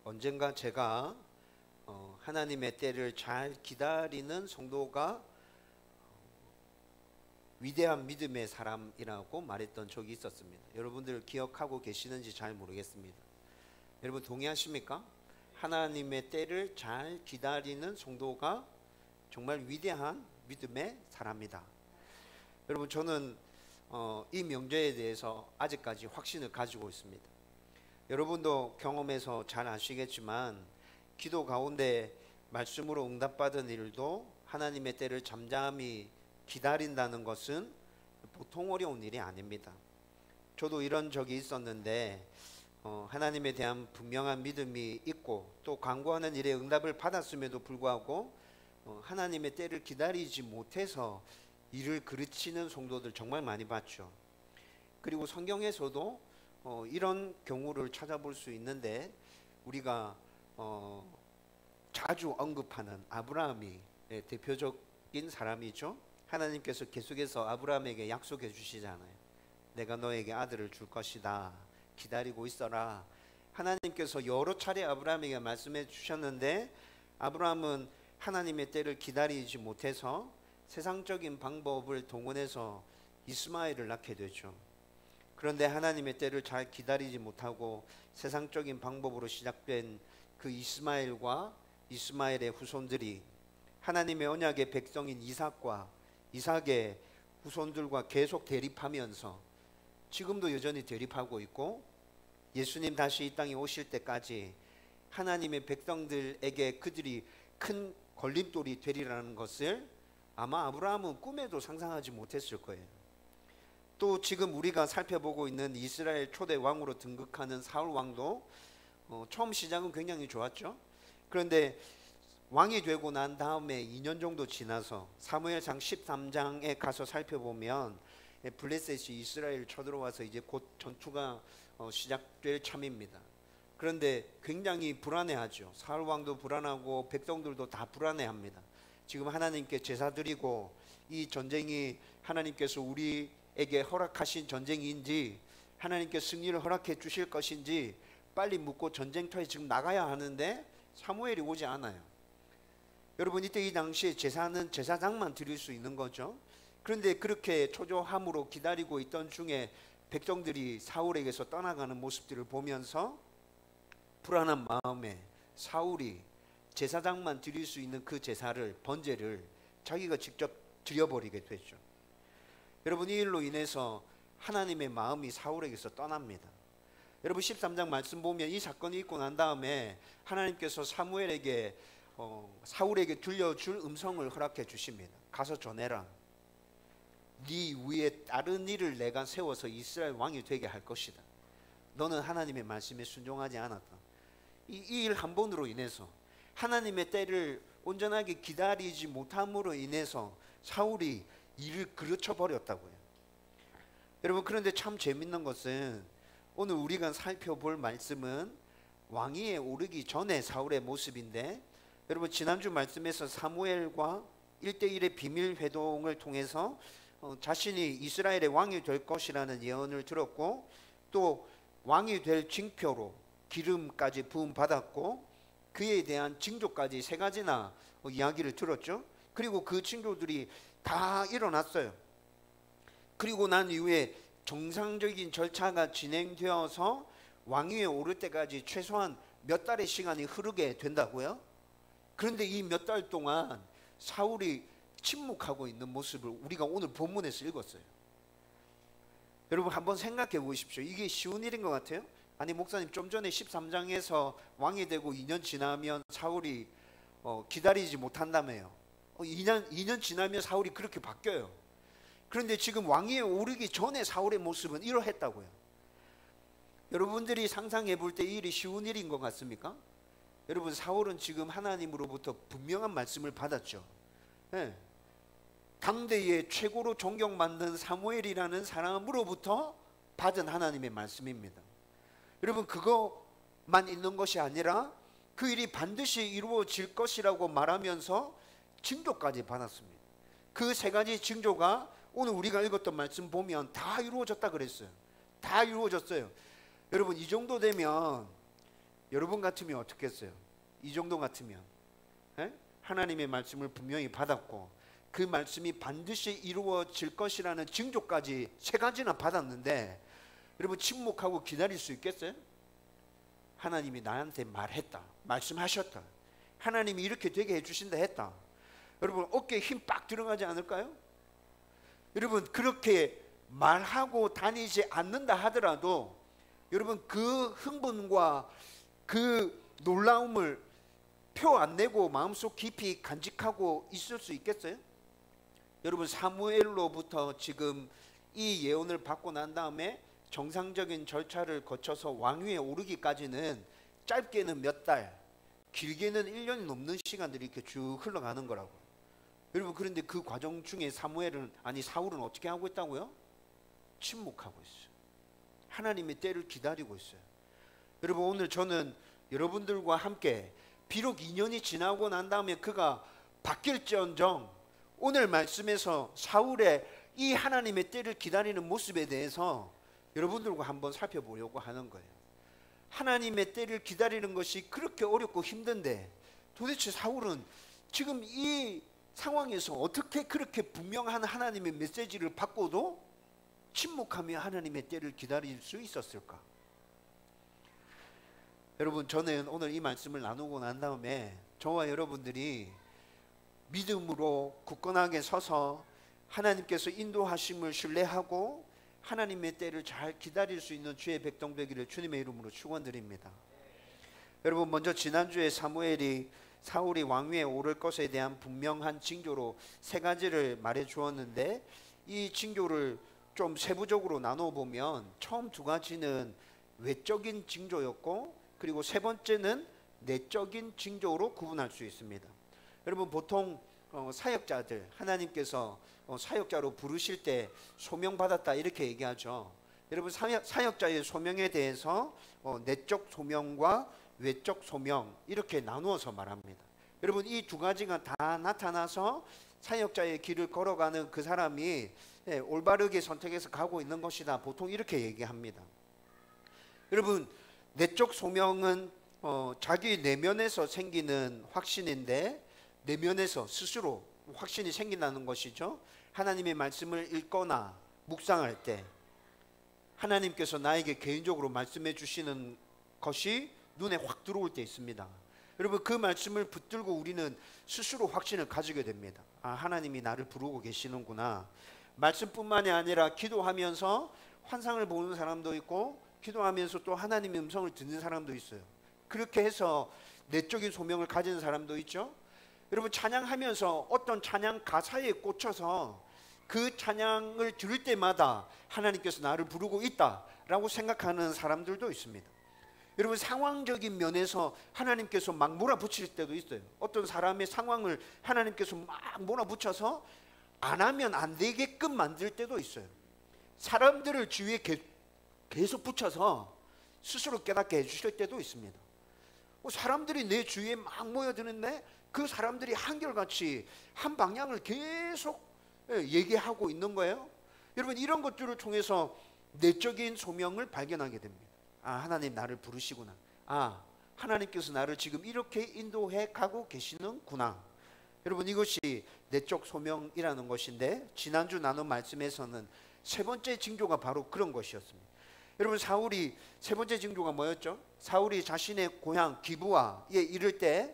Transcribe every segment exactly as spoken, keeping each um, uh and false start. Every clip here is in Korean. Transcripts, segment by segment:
언젠가 제가 어, 하나님의 때를 잘 기다리는 성도가 위대한 믿음의 사람이라고 말했던 적이 있었습니다. 여러분들 기억하고 계시는지 잘 모르겠습니다. 여러분 동의하십니까? 하나님의 때를 잘 기다리는 성도가 정말 위대한 믿음의 사람이다. 여러분 저는 어, 이 명제에 대해서 아직까지 확신을 가지고 있습니다. 여러분도 경험해서 잘 아시겠지만 기도 가운데 말씀으로 응답받은 일도 하나님의 때를 잠잠히 기다린다는 것은 보통 어려운 일이 아닙니다. 저도 이런 적이 있었는데 어, 하나님에 대한 분명한 믿음이 있고 또 간구하는 일에 응답을 받았음에도 불구하고 어, 하나님의 때를 기다리지 못해서 일을 그르치는 성도들 정말 많이 봤죠. 그리고 성경에서도 어, 이런 경우를 찾아볼 수 있는데 우리가 어, 자주 언급하는 아브라함이 예, 대표적인 사람이죠. 하나님께서 계속해서 아브라함에게 약속해 주시잖아요. 내가 너에게 아들을 줄 것이다. 기다리고 있어라. 하나님께서 여러 차례 아브라함에게 말씀해 주셨는데 아브라함은 하나님의 때를 기다리지 못해서 세상적인 방법을 동원해서 이스마엘을 낳게 되죠. 그런데 하나님의 때를 잘 기다리지 못하고 세상적인 방법으로 시작된 그 이스마엘과 이스마엘의 후손들이 하나님의 언약의 백성인 이삭과 이삭의 후손들과 계속 대립하면서 지금도 여전히 대립하고 있고 예수님 다시 이 땅에 오실 때까지 하나님의 백성들에게 그들이 큰 걸림돌이 되리라는 것을 아마 아브라함은 꿈에도 상상하지 못했을 거예요. 또 지금 우리가 살펴보고 있는 이스라엘 초대 왕으로 등극하는 사울 왕도 어, 처음 시작은 굉장히 좋았죠. 그런데 왕이 되고 난 다음에 이 년 정도 지나서 사무엘상 십삼 장에 가서 살펴보면 블레셋이 이스라엘을 쳐들어와서 이제 곧 전투가 어, 시작될 참입니다. 그런데 굉장히 불안해하죠. 사울 왕도 불안하고 백성들도 다 불안해합니다. 지금 하나님께 제사 드리고 이 전쟁이 하나님께서 우리에게 허락하신 전쟁인지 하나님께 승리를 허락해 주실 것인지 빨리 묻고 전쟁터에 지금 나가야 하는데 사무엘이 오지 않아요. 여러분 이때 이 당시에 제사는 제사장만 드릴 수 있는 거죠. 그런데 그렇게 초조함으로 기다리고 있던 중에 백성들이 사울에게서 떠나가는 모습들을 보면서 불안한 마음에 사울이 제사장만 드릴 수 있는 그 제사를 번제를 자기가 직접 드려버리게 되죠. 여러분 이 일로 인해서 하나님의 마음이 사울에게서 떠납니다. 여러분 십삼 장 말씀 보면 이 사건이 있고 난 다음에 하나님께서 사무엘에게 어, 사울에게 들려줄 음성을 허락해 주십니다. 가서 전해라. 네 위에 다른 일을 내가 세워서 이스라엘 왕이 되게 할 것이다. 너는 하나님의 말씀에 순종하지 않았다. 이 일 한 번으로 인해서 하나님의 때를 온전하게 기다리지 못함으로 인해서 사울이 일을 그르쳐 버렸다고요. 여러분 그런데 참 재밌는 것은 오늘 우리가 살펴볼 말씀은 왕위에 오르기 전에 사울의 모습인데 여러분 지난주 말씀에서 사무엘과 일 대일의 비밀 회동을 통해서 어, 자신이 이스라엘의 왕이 될 것이라는 예언을 들었고 또 왕이 될 징표로 기름까지 부음 받았고 그에 대한 징조까지 세 가지나 어, 이야기를 들었죠. 그리고 그 징조들이 다 일어났어요. 그리고 난 이후에 정상적인 절차가 진행되어서 왕위에 오를 때까지 최소한 몇 달의 시간이 흐르게 된다고요. 그런데 이 몇 달 동안 사울이 침묵하고 있는 모습을 우리가 오늘 본문에서 읽었어요. 여러분 한번 생각해 보십시오. 이게 쉬운 일인 것 같아요? 아니 목사님 좀 전에 십삼 장에서 왕이 되고 이 년 지나면 사울이 어, 기다리지 못한다며요. 어, 이 년, 이 년 지나면 사울이 그렇게 바뀌어요. 그런데 지금 왕위에 오르기 전에 사울의 모습은 이러했다고요. 여러분들이 상상해 볼 때 이 일이 쉬운 일인 것 같습니까? 여러분 사울은 지금 하나님으로부터 분명한 말씀을 받았죠. 네. 당대의 최고로 존경받는 사무엘이라는 사람으로부터 받은 하나님의 말씀입니다. 여러분 그것만 있는 것이 아니라 그 일이 반드시 이루어질 것이라고 말하면서 징조까지 받았습니다. 그 세 가지 징조가 오늘 우리가 읽었던 말씀 보면 다 이루어졌다 그랬어요. 다 이루어졌어요. 여러분 이 정도 되면 여러분 같으면 어떻겠어요? 이 정도 같으면 에? 하나님의 말씀을 분명히 받았고 그 말씀이 반드시 이루어질 것이라는 징조까지 세 가지나 받았는데 여러분 침묵하고 기다릴 수 있겠어요? 하나님이 나한테 말했다, 말씀하셨다, 하나님이 이렇게 되게 해주신다 했다. 여러분 어깨에 힘 빡 들어가지 않을까요? 여러분 그렇게 말하고 다니지 않는다 하더라도 여러분 그 흥분과 그 놀라움을 표 안 내고 마음속 깊이 간직하고 있을 수 있겠어요? 여러분 사무엘로부터 지금 이 예언을 받고 난 다음에 정상적인 절차를 거쳐서 왕위에 오르기까지는 짧게는 몇 달, 길게는 일 년이 넘는 시간들이 이렇게 쭉 흘러가는 거라고. 여러분 그런데 그 과정 중에 사무엘은 아니 사울은 어떻게 하고 있다고요? 침묵하고 있어요. 하나님의 때를 기다리고 있어요. 여러분 오늘 저는 여러분들과 함께 비록 이 년이 지나고 난 다음에 그가 바뀔지언정 오늘 말씀에서 사울의 이 하나님의 때를 기다리는 모습에 대해서 여러분들과 한번 살펴보려고 하는 거예요. 하나님의 때를 기다리는 것이 그렇게 어렵고 힘든데 도대체 사울은 지금 이 상황에서 어떻게 그렇게 분명한 하나님의 메시지를 받고도 침묵하며 하나님의 때를 기다릴 수 있었을까? 여러분 저는 오늘 이 말씀을 나누고 난 다음에 저와 여러분들이 믿음으로 굳건하게 서서 하나님께서 인도하심을 신뢰하고 하나님의 때를 잘 기다릴 수 있는 주의 백성 되기를 주님의 이름으로 축원드립니다. 여러분 먼저 지난주에 사무엘이 사울이 왕위에 오를 것에 대한 분명한 징조로 세 가지를 말해 주었는데 이 징조를 좀 세부적으로 나눠 보면 처음 두 가지는 외적인 징조였고 그리고 세 번째는 내적인 징조로 구분할 수 있습니다. 여러분 보통 어, 사역자들 하나님께서 어, 사역자로 부르실 때 소명받았다 이렇게 얘기하죠. 여러분 사역, 사역자의 소명에 대해서 어, 내적 소명과 외적 소명 이렇게 나누어서 말합니다. 여러분 이 두 가지가 다 나타나서 사역자의 길을 걸어가는 그 사람이 예, 올바르게 선택해서 가고 있는 것이다 보통 이렇게 얘기합니다. 여러분 내적 소명은 어, 자기 내면에서 생기는 확신인데 내면에서 스스로 확신이 생긴다는 것이죠. 하나님의 말씀을 읽거나 묵상할 때 하나님께서 나에게 개인적으로 말씀해 주시는 것이 눈에 확 들어올 때 있습니다. 여러분 그 말씀을 붙들고 우리는 스스로 확신을 가지게 됩니다. 아 하나님이 나를 부르고 계시는구나. 말씀뿐만이 아니라 기도하면서 환상을 보는 사람도 있고 기도하면서 또 하나님의 음성을 듣는 사람도 있어요. 그렇게 해서 내적인 소명을 가진 사람도 있죠. 여러분 찬양하면서 어떤 찬양 가사에 꽂혀서 그 찬양을 들을 때마다 하나님께서 나를 부르고 있다라고 생각하는 사람들도 있습니다. 여러분 상황적인 면에서 하나님께서 막 몰아붙일 때도 있어요. 어떤 사람의 상황을 하나님께서 막 몰아붙여서 안 하면 안 되게끔 만들 때도 있어요. 사람들을 주위에 계속 붙여서 스스로 깨닫게 해주실 때도 있습니다. 사람들이 내 주위에 막 모여드는데 그 사람들이 한결같이 한 방향을 계속 얘기하고 있는 거예요. 여러분 이런 것들을 통해서 내적인 소명을 발견하게 됩니다. 아 하나님 나를 부르시구나. 아 하나님께서 나를 지금 이렇게 인도해 가고 계시는구나. 여러분 이것이 내적 소명이라는 것인데 지난주 나눈 말씀에서는 세 번째 징조가 바로 그런 것이었습니다. 여러분 사울이 세 번째 징조가 뭐였죠? 사울이 자신의 고향 기브아에 이를 때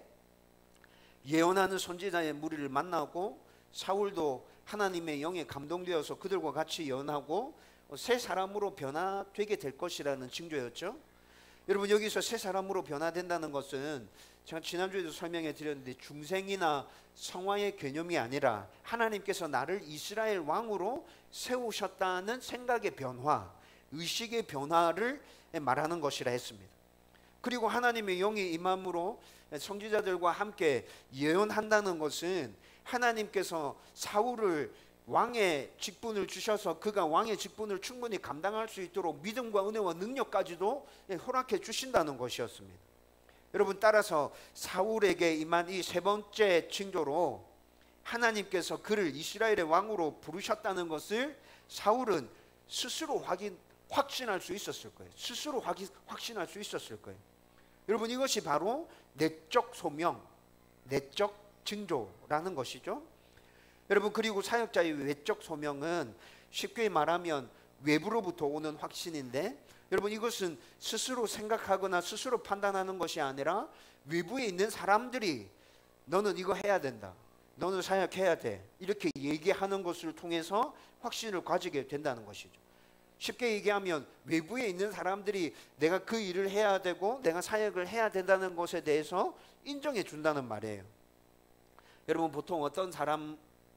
예언하는 선지자의 무리를 만나고 사울도 하나님의 영에 감동되어서 그들과 같이 예언하고 새 사람으로 변화되게 될 것이라는 징조였죠. 여러분 여기서 새 사람으로 변화된다는 것은 제가 지난주에도 설명해 드렸는데 중생이나 성화의 개념이 아니라 하나님께서 나를 이스라엘 왕으로 세우셨다는 생각의 변화, 의식의 변화를 말하는 것이라 했습니다. 그리고 하나님의 영이 임함으로 선지자들과 함께 예언한다는 것은 하나님께서 사울을 왕의 직분을 주셔서 그가 왕의 직분을 충분히 감당할 수 있도록 믿음과 은혜와 능력까지도 허락해 주신다는 것이었습니다. 여러분 따라서 사울에게 임한 이 세 번째 징조로 하나님께서 그를 이스라엘의 왕으로 부르셨다는 것을 사울은 스스로 확인, 확신할 수 있었을 거예요. 스스로 확인, 확신할 수 있었을 거예요. 여러분 이것이 바로 내적 소명, 내적 징조라는 것이죠. 여러분 그리고 사역자의 외적 소명은 쉽게 말하면 외부로부터 오는 확신인데, 여러분 이것은 스스로 생각하거나 스스로 판단하는 것이 아니라 외부에 있는 사람들이 너는 이거 해야 된다, 너는 사역해야 돼, 이렇게 얘기하는 것을 통해서 확신을 가지게 된다는 것이죠. 쉽게 얘기하면 외부에 있는 사람들이 내가 그 일을 해야 되고 내가 사역을 해야 된다는 것에 대해서 인정해 준다는 말이에요. 여러분 보통 어떤 사람의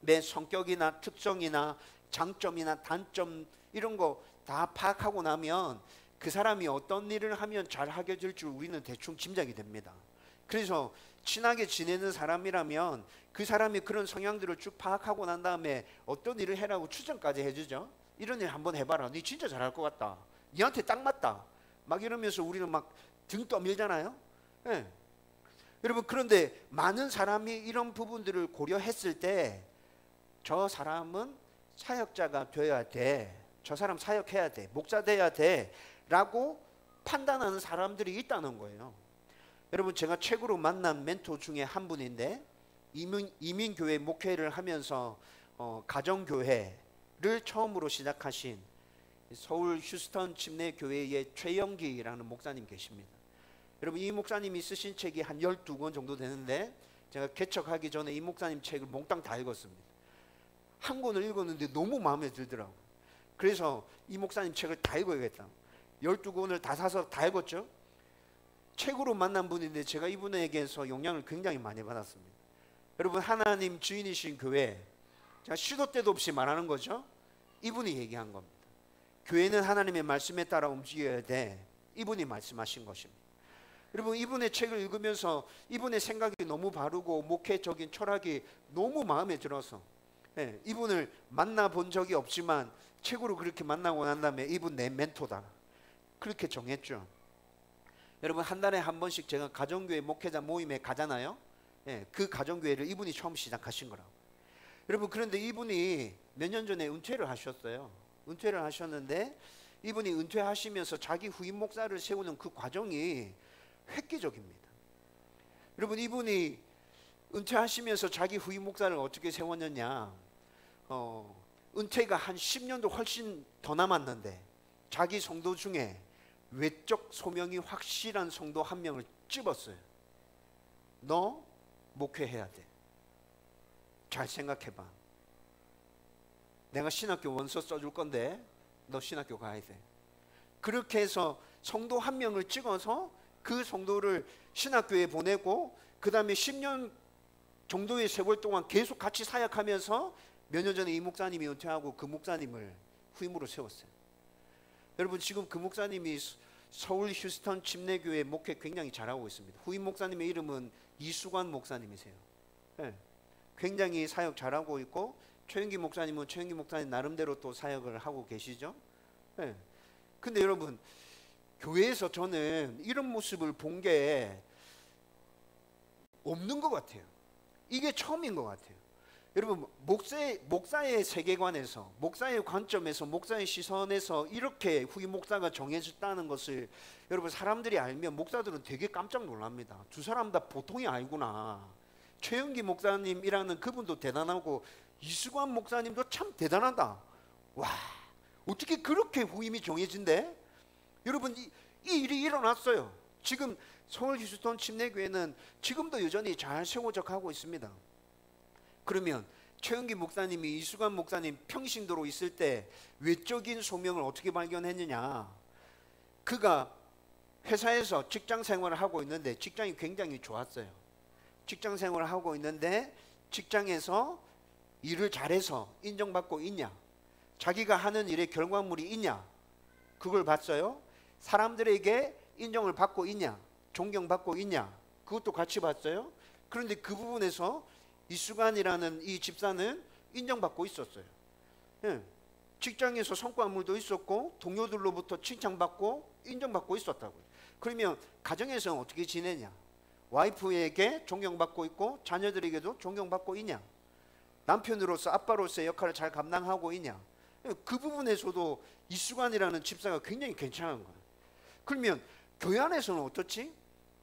성격이나 특성이나 장점이나 단점 이런 거 다 파악하고 나면 그 사람이 어떤 일을 하면 잘 하게 될 줄 우리는 대충 짐작이 됩니다. 그래서 친하게 지내는 사람이라면 그 사람이 그런 성향들을 쭉 파악하고 난 다음에 어떤 일을 해라고 추천까지 해주죠. 이런 일 한번 해봐라, 니 진짜 잘할 것 같다, 니한테 딱 맞다, 막 이러면서 우리는 막 등 떠밀잖아요. 네. 여러분 그런데 많은 사람이 이런 부분들을 고려했을 때 저 사람은 사역자가 되어야 돼, 저 사람 사역해야 돼, 목사 돼야 돼 라고 판단하는 사람들이 있다는 거예요. 여러분 제가 최고로 만난 멘토 중에 한 분인데 이민, 이민교회 목회를 하면서 어, 가정교회를 처음으로 시작하신 서울 휴스턴 침례교회의 최영기라는 목사님 계십니다. 여러분 이 목사님이 쓰신 책이 한 열두 권 정도 되는데 제가 개척하기 전에 이 목사님 책을 몽땅 다 읽었습니다. 한 권을 읽었는데 너무 마음에 들더라고요. 그래서 이 목사님 책을 다 읽어야겠다, 열두 권을 다 사서 다 읽었죠. 책으로 만난 분인데 제가 이분에게서 영향을 굉장히 많이 받았습니다. 여러분 하나님 주인이신 교회, 제가 시도 때도 없이 말하는 거죠. 이분이 얘기한 겁니다. 교회는 하나님의 말씀에 따라 움직여야 돼, 이분이 말씀하신 것입니다. 여러분 이분의 책을 읽으면서 이분의 생각이 너무 바르고 목회적인 철학이 너무 마음에 들어서, 네, 이분을 만나본 적이 없지만 책으로 그렇게 만나고 난 다음에 이분 내 멘토다 그렇게 정했죠. 여러분 한 달에 한 번씩 제가 가정교회 목회자 모임에 가잖아요. 예, 그 가정교회를 이분이 처음 시작하신 거라고. 여러분 그런데 이분이 몇 년 전에 은퇴를 하셨어요. 은퇴를 하셨는데 이분이 은퇴하시면서 자기 후임 목사를 세우는 그 과정이 획기적입니다. 여러분 이분이 은퇴하시면서 자기 후임 목사를 어떻게 세웠느냐, 어, 은퇴가 한 십 년도 훨씬 더 남았는데 자기 성도 중에 외적 소명이 확실한 성도 한 명을 집었어요. 너 목회해야 돼, 잘 생각해봐, 내가 신학교 원서 써줄 건데 너 신학교 가야 돼. 그렇게 해서 성도 한 명을 찍어서 그 성도를 신학교에 보내고 그 다음에 십 년 정도의 세월 동안 계속 같이 사역하면서 몇 년 전에 이 목사님이 은퇴하고 그 목사님을 후임으로 세웠어요. 여러분 지금 그 목사님이 서울 휴스턴 침례교회 목회 굉장히 잘하고 있습니다. 후임 목사님의 이름은 이수관 목사님이세요. 네. 굉장히 사역 잘하고 있고 최영기 목사님은 최영기 목사님 나름대로 또 사역을 하고 계시죠. 네. 근데 여러분 교회에서 저는 이런 모습을 본 게 없는 것 같아요. 이게 처음인 것 같아요. 여러분 목사의, 목사의 세계관에서, 목사의 관점에서, 목사의 시선에서 이렇게 후임 목사가 정해졌다는 것을 여러분 사람들이 알면 목사들은 되게 깜짝 놀랍니다. 두 사람 다 보통이 아니구나. 최영기 목사님이라는 그분도 대단하고 이수관 목사님도 참 대단하다. 와, 어떻게 그렇게 후임이 정해진대? 여러분 이, 이 일이 일어났어요. 지금 서울 휴스턴 침례교회는 지금도 여전히 잘 세워져 가고 있습니다. 그러면 최영기 목사님이 이수관 목사님 평신도로 있을 때 외적인 소명을 어떻게 발견했느냐, 그가 회사에서 직장 생활을 하고 있는데 직장이 굉장히 좋았어요. 직장 생활을 하고 있는데 직장에서 일을 잘해서 인정받고 있냐, 자기가 하는 일의 결과물이 있냐, 그걸 봤어요. 사람들에게 인정을 받고 있냐, 존경받고 있냐, 그것도 같이 봤어요. 그런데 그 부분에서 이수관이라는 이 집사는 인정받고 있었어요. 예. 직장에서 성과물도 있었고 동료들로부터 칭찬받고 인정받고 있었다고요. 그러면 가정에서는 어떻게 지내냐, 와이프에게 존경받고 있고 자녀들에게도 존경받고 있냐, 남편으로서 아빠로서의 역할을 잘 감당하고 있냐, 그 부분에서도 이수관이라는 집사가 굉장히 괜찮은 거예요. 그러면 교회 안에서는 어떻지?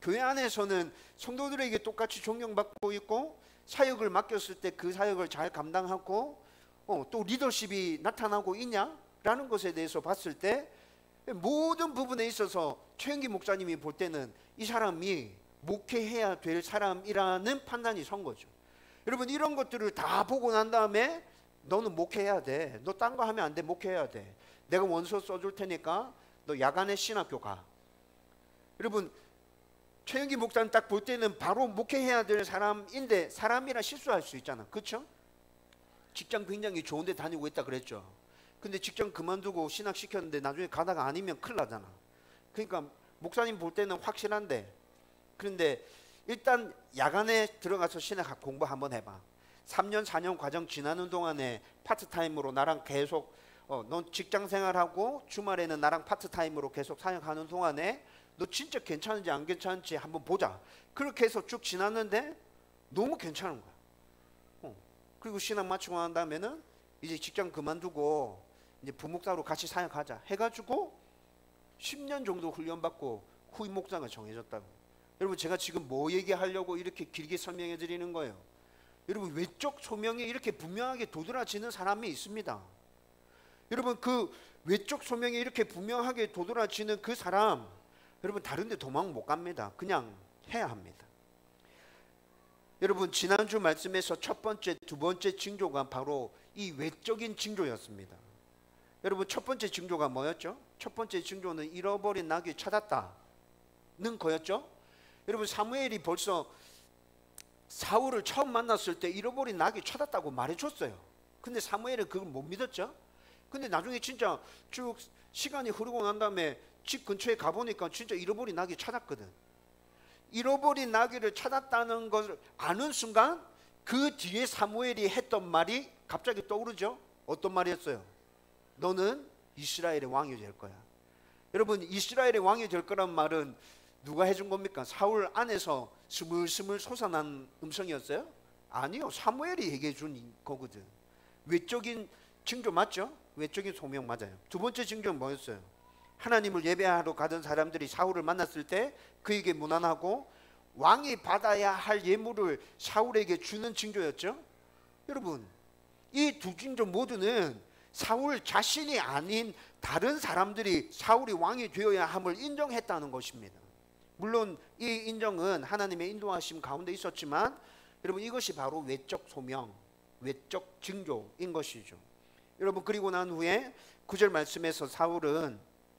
교회 안에서는 성도들에게 똑같이 존경받고 있고 사역을 맡겼을 때 그 사역을 잘 감당하고 어, 또 리더십이 나타나고 있냐라는 것에 대해서 봤을 때 모든 부분에 있어서 최영기 목사님이 볼 때는 이 사람이 목회해야 될 사람이라는 판단이 선 거죠. 여러분 이런 것들을 다 보고 난 다음에 너는 목회해야 돼. 너 딴 거 하면 안 돼. 목회해야 돼. 내가 원서 써줄 테니까 너 야간에 신학교 가. 여러분 최영기 목사님 딱 볼 때는 바로 목회해야 될 사람인데 사람이라 실수할 수 있잖아. 그렇죠? 직장 굉장히 좋은 데 다니고 있다 그랬죠. 근데 직장 그만두고 신학 시켰는데 나중에 가다가 아니면 큰일 나잖아. 그러니까 목사님 볼 때는 확실한데 그런데 일단 야간에 들어가서 신학 공부 한번 해봐. 삼 년 사 년 과정 지나는 동안에 파트타임으로 나랑 계속 어, 넌 직장 생활하고 주말에는 나랑 파트타임으로 계속 사역하는 동안에 너 진짜 괜찮은지 안 괜찮은지 한번 보자. 그렇게 해서 쭉 지났는데 너무 괜찮은 거야. 어. 그리고 신학 마치고 난 다음에는 이제 직장 그만두고 이제 부목사로 같이 사역하자 해가지고 십 년 정도 훈련받고 후임 목사가 정해졌다고. 여러분 제가 지금 뭐 얘기하려고 이렇게 길게 설명해 드리는 거예요. 여러분 외적 소명이 이렇게 분명하게 도드라지는 사람이 있습니다. 여러분 그 외적 소명이 이렇게 분명하게 도드라지는 그 사람 여러분 다른 데 도망 못 갑니다. 그냥 해야 합니다. 여러분 지난주 말씀에서 첫 번째 두 번째 징조가 바로 이 외적인 징조였습니다. 여러분 첫 번째 징조가 뭐였죠? 첫 번째 징조는 잃어버린 나귀 찾았다는 거였죠. 여러분 사무엘이 벌써 사울을 처음 만났을 때 잃어버린 나귀 찾았다고 말해줬어요. 근데 사무엘은 그걸 못 믿었죠. 근데 나중에 진짜 쭉 시간이 흐르고 난 다음에 집 근처에 가보니까 진짜 잃어버린 나귀 찾았거든. 잃어버린 나귀를 찾았다는 것을 아는 순간 그 뒤에 사무엘이 했던 말이 갑자기 떠오르죠. 어떤 말이었어요? 너는 이스라엘의 왕이 될 거야. 여러분 이스라엘의 왕이 될 거란 말은 누가 해준 겁니까? 사울 안에서 스물스물 솟아난 음성이었어요? 아니요. 사무엘이 얘기해 준 거거든. 외적인 징조 맞죠? 외적인 소명 맞아요. 두 번째 징조는 뭐였어요? 하나님을 예배하러 가던 사람들이 사울을 만났을 때 그에게 무난하고 왕이 받아야 할 예물을 사울에게 주는 징조였죠. 여러분 이 두 징조 모두는 사울 자신이 아닌 다른 사람들이 사울이 왕이 되어야 함을 인정했다는 것입니다. 물론 이 인정은 하나님의 인도하심 가운데 있었지만 여러분 이것이 바로 외적 소명, 외적 징조인 것이죠. 여러분 그리고 난 후에 구 절 말씀에서 사울은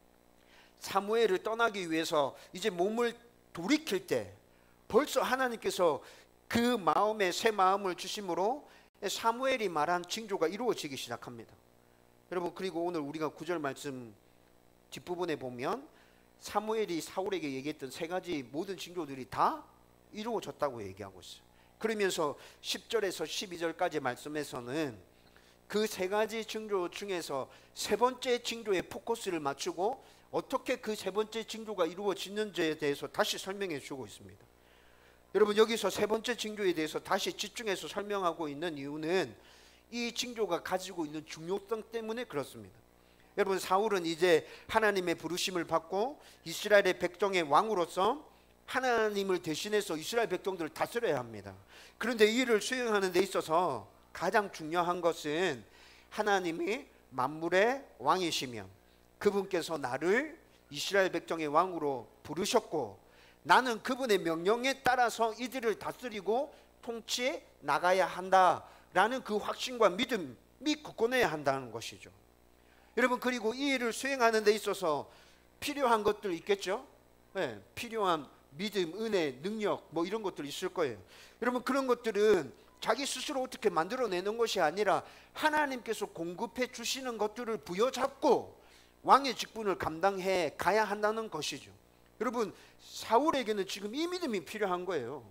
사무엘을 떠나기 위해서 이제 몸을 돌이킬 때 벌써 하나님께서 그 마음에 새 마음을 주심으로 사무엘이 말한 징조가 이루어지기 시작합니다. 여러분 그리고 오늘 우리가 구 절 말씀 뒷부분에 보면 사무엘이 사울에게 얘기했던 세 가지 모든 징조들이 다 이루어졌다고 얘기하고 있어요. 그러면서 십 절에서 십이 절까지 말씀에서는 그 세 가지 징조 중에서 세 번째 징조에 포커스를 맞추고 어떻게 그 세 번째 징조가 이루어지는지에 대해서 다시 설명해 주고 있습니다. 여러분 여기서 세 번째 징조에 대해서 다시 집중해서 설명하고 있는 이유는 이 징조가 가지고 있는 중요성 때문에 그렇습니다. 여러분 사울은 이제 하나님의 부르심을 받고 이스라엘의 백성의 왕으로서 하나님을 대신해서 이스라엘 백성들을 다스려야 합니다. 그런데 이 일을 수행하는 데 있어서 가장 중요한 것은 하나님이 만물의 왕이시며 그분께서 나를 이스라엘 백성의 왕으로 부르셨고 나는 그분의 명령에 따라서 이들을 다스리고 통치해 나가야 한다라는 그 확신과 믿음이 굳건해야 한다는 것이죠. 여러분 그리고 이 일을 수행하는 데 있어서 필요한 것들 있겠죠? 네, 필요한 믿음, 은혜, 능력 뭐 이런 것들 있을 거예요. 여러분 그런 것들은 자기 스스로 어떻게 만들어내는 것이 아니라 하나님께서 공급해 주시는 것들을 부여잡고 왕의 직분을 감당해 가야 한다는 것이죠. 여러분 사울에게는 지금 이 믿음이 필요한 거예요.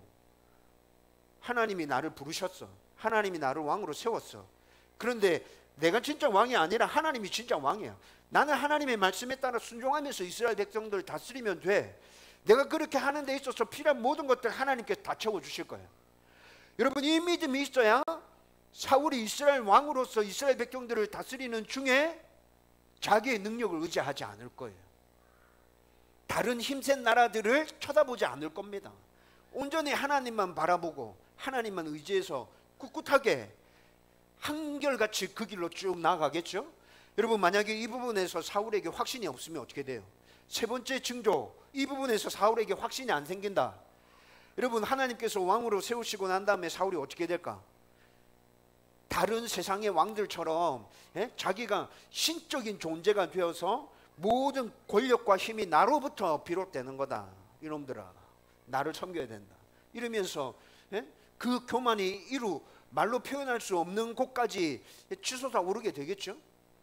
하나님이 나를 부르셨어. 하나님이 나를 왕으로 세웠어. 그런데 내가 진짜 왕이 아니라 하나님이 진짜 왕이야. 나는 하나님의 말씀에 따라 순종하면서 이스라엘 백성들을 다스리면 돼. 내가 그렇게 하는 데 있어서 필요한 모든 것들 하나님께서 다 채워주실 거예요. 여러분 이 믿음이 있어야 사울이 이스라엘 왕으로서 이스라엘 백성들을 다스리는 중에 자기의 능력을 의지하지 않을 거예요. 다른 힘센 나라들을 쳐다보지 않을 겁니다. 온전히 하나님만 바라보고 하나님만 의지해서 꿋꿋하게 한결같이 그 길로 쭉 나아가겠죠. 여러분, 만약에 이 부분에서 사울에게 확신이 없으면 어떻게 돼요? 세 번째 징조, 이 부분에서 사울에게 확신이 안 생긴다. 여러분, 하나님께서 왕으로 세우시고 난 다음에 사울이 어떻게 될까? 다른 세상의 왕들처럼 예? 자기가 신적인 존재가 되어서 모든 권력과 힘이 나로부터 비롯되는 거다. 이놈들아, 나를 섬겨야 된다. 이러면서 예? 그 교만이 이루 말로 표현할 수 없는 곳까지 치솟아 오르게 되겠죠.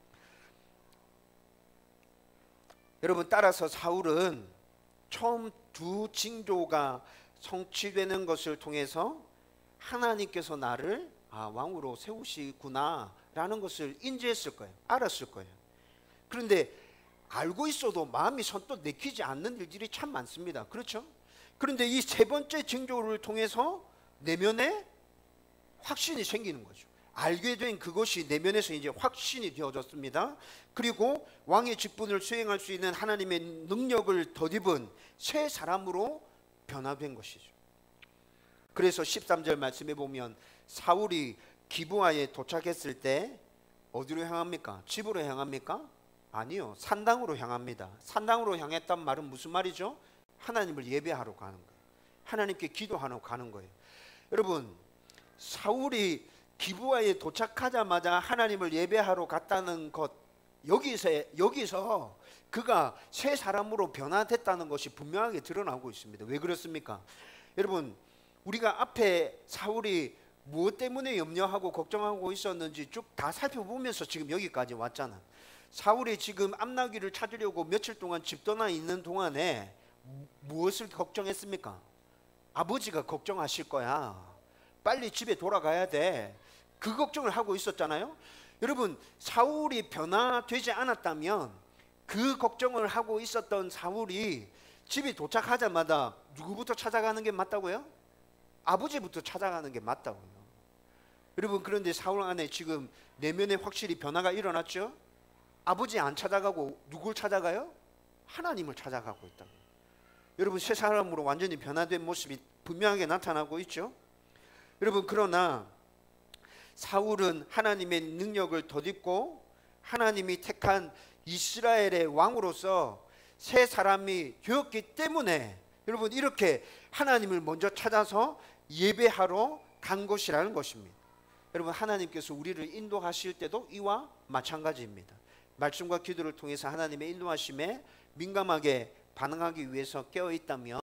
여러분, 따라서 사울은 처음 두 징조가 성취되는 것을 통해서 하나님께서 나를 아, 왕으로 세우시구나 라는 것을 인지했을 거예요. 알았을 거예요. 그런데 알고 있어도 마음이 선뜻 내키지 않는 일들이 참 많습니다. 그렇죠? 그런데 이 세 번째 징조를 통해서 내면에 확신이 생기는 거죠. 알게 된 그것이 내면에서 이제 확신이 되어졌습니다. 그리고 왕의 직분을 수행할 수 있는 하나님의 능력을 덧입은 새 사람으로 변화된 것이죠. 그래서 십삼 절 말씀에 보면 사울이 기브아에 도착했을 때 어디로 향합니까? 집으로 향합니까? 아니요, 산당으로 향합니다. 산당으로 향했단 말은 무슨 말이죠? 하나님을 예배하러 가는 거예요. 하나님께 기도하러 가는 거예요. 여러분, 사울이 기브아에 도착하자마자 하나님을 예배하러 갔다는 것, 여기서 여기서 그가 새 사람으로 변화됐다는 것이 분명하게 드러나고 있습니다. 왜 그렇습니까? 여러분, 우리가 앞에 사울이 무엇 때문에 염려하고 걱정하고 있었는지 쭉 다 살펴보면서 지금 여기까지 왔잖아. 사울이 지금 암나귀를 찾으려고 며칠 동안 집 떠나 있는 동안에 무엇을 걱정했습니까? 아버지가 걱정하실 거야. 빨리 집에 돌아가야 돼. 그 걱정을 하고 있었잖아요. 여러분, 사울이 변화되지 않았다면 그 걱정을 하고 있었던 사울이 집에 도착하자마자 누구부터 찾아가는 게 맞다고요? 아버지부터 찾아가는 게 맞다고요. 여러분, 그런데 사울 안에 지금 내면에 확실히 변화가 일어났죠? 아버지 안 찾아가고 누굴 찾아가요? 하나님을 찾아가고 있다. 여러분, 새 사람으로 완전히 변화된 모습이 분명하게 나타나고 있죠. 여러분, 그러나 사울은 하나님의 능력을 덧입고 하나님이 택한 이스라엘의 왕으로서 새 사람이 되었기 때문에 여러분, 이렇게 하나님을 먼저 찾아서 예배하러 간 것이라는 것입니다. 여러분, 하나님께서 우리를 인도하실 때도 이와 마찬가지입니다. 말씀과 기도를 통해서 하나님의 인도하심에 민감하게 반응하기 위해서 깨어있다면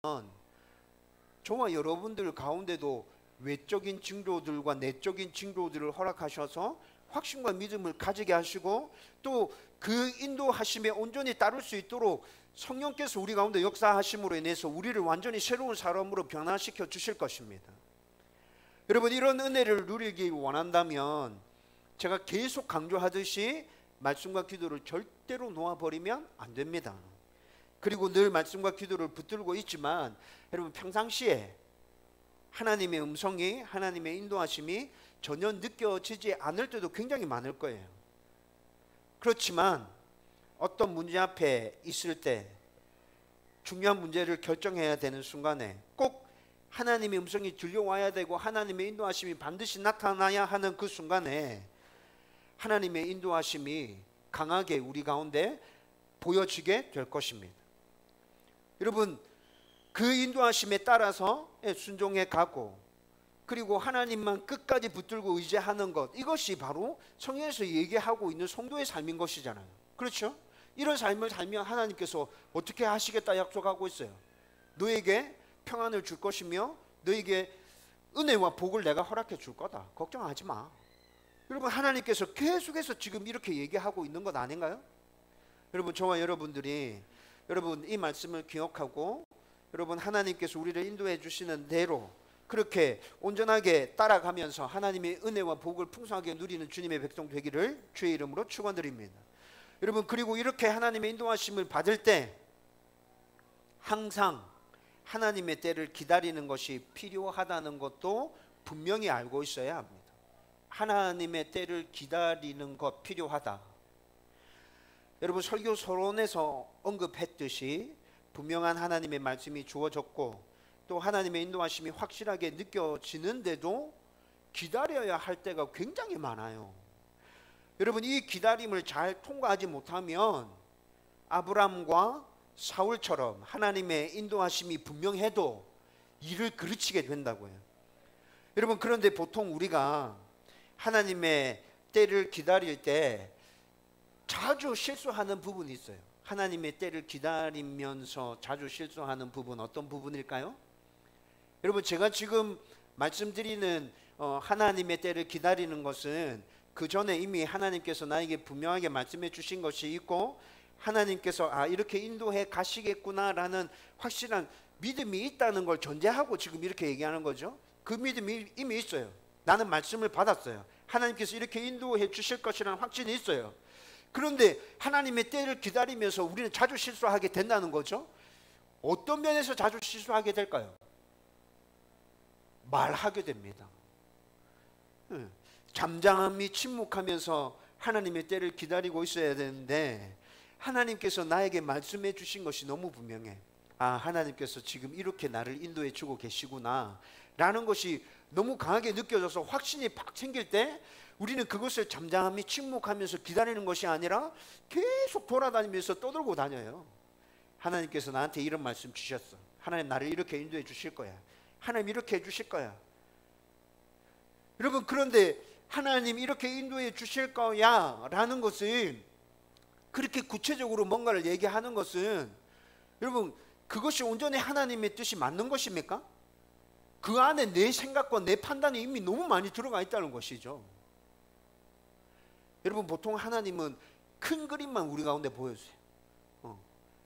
저와 여러분들 가운데도 외적인 징조들과 내적인 징조들을 허락하셔서 확신과 믿음을 가지게 하시고 또 그 인도하심에 온전히 따를 수 있도록 성령께서 우리 가운데 역사하심으로 인해서 우리를 완전히 새로운 사람으로 변화시켜 주실 것입니다. 여러분, 이런 은혜를 누리기 원한다면 제가 계속 강조하듯이 말씀과 기도를 절대로 놓아버리면 안 됩니다. 그리고 늘 말씀과 기도를 붙들고 있지만 여러분, 평상시에 하나님의 음성이, 하나님의 인도하심이 전혀 느껴지지 않을 때도 굉장히 많을 거예요. 그렇지만 어떤 문제 앞에 있을 때 중요한 문제를 결정해야 되는 순간에 꼭 하나님의 음성이 들려와야 되고 하나님의 인도하심이 반드시 나타나야 하는 그 순간에 하나님의 인도하심이 강하게 우리 가운데 보여지게 될 것입니다. 여러분, 그 인도하심에 따라서 순종해 가고 그리고 하나님만 끝까지 붙들고 의지하는 것, 이것이 바로 성경에서 얘기하고 있는 성도의 삶인 것이잖아요. 그렇죠? 이런 삶을 살면 하나님께서 어떻게 하시겠다 약속하고 있어요. 너에게 평안을 줄 것이며 너에게 은혜와 복을 내가 허락해 줄 거다. 걱정하지 마. 여러분, 하나님께서 계속해서 지금 이렇게 얘기하고 있는 것 아닌가요? 여러분, 저와 여러분들이 여러분 이 말씀을 기억하고 여러분 하나님께서 우리를 인도해 주시는 대로 그렇게 온전하게 따라가면서 하나님의 은혜와 복을 풍성하게 누리는 주님의 백성 되기를 주의 이름으로 축원드립니다. 여러분, 그리고 이렇게 하나님의 인도하심을 받을 때 항상 하나님의 때를 기다리는 것이 필요하다는 것도 분명히 알고 있어야 합니다. 하나님의 때를 기다리는 것 필요하다. 여러분, 설교 서론에서 언급했듯이 분명한 하나님의 말씀이 주어졌고 또 하나님의 인도하심이 확실하게 느껴지는데도 기다려야 할 때가 굉장히 많아요. 여러분, 이 기다림을 잘 통과하지 못하면 아브람과 사울처럼 하나님의 인도하심이 분명해도 일을 그르치게 된다고요. 여러분, 그런데 보통 우리가 하나님의 때를 기다릴 때 자주 실수하는 부분이 있어요. 하나님의 때를 기다리면서 자주 실수하는 부분, 어떤 부분일까요? 여러분, 제가 지금 말씀드리는 어, 하나님의 때를 기다리는 것은 그 전에 이미 하나님께서 나에게 분명하게 말씀해 주신 것이 있고 하나님께서 아 이렇게 인도해 가시겠구나라는 확실한 믿음이 있다는 걸 전제하고 지금 이렇게 얘기하는 거죠. 그 믿음이 이미 있어요. 나는 말씀을 받았어요. 하나님께서 이렇게 인도해 주실 것이라는 확신이 있어요. 그런데 하나님의 때를 기다리면서 우리는 자주 실수하게 된다는 거죠. 어떤 면에서 자주 실수하게 될까요? 말하게 됩니다. 잠잠히 침묵하면서 하나님의 때를 기다리고 있어야 되는데 하나님께서 나에게 말씀해 주신 것이 너무 분명해. 아, 하나님께서 지금 이렇게 나를 인도해 주고 계시구나 라는 것이 너무 강하게 느껴져서 확신이 팍 생길 때 우리는 그것을 잠잠히 침묵하면서 기다리는 것이 아니라 계속 돌아다니면서 떠들고 다녀요. 하나님께서 나한테 이런 말씀 주셨어. 하나님 나를 이렇게 인도해 주실 거야. 하나님 이렇게 해 주실 거야. 여러분, 그런데 하나님 이렇게 인도해 주실 거야 라는 것은, 그렇게 구체적으로 뭔가를 얘기하는 것은 여러분 그것이 온전히 하나님의 뜻이 맞는 것입니까? 그 안에 내 생각과 내 판단이 이미 너무 많이 들어가 있다는 것이죠. 여러분, 보통 하나님은 큰 그림만 우리 가운데 보여주세요. 어.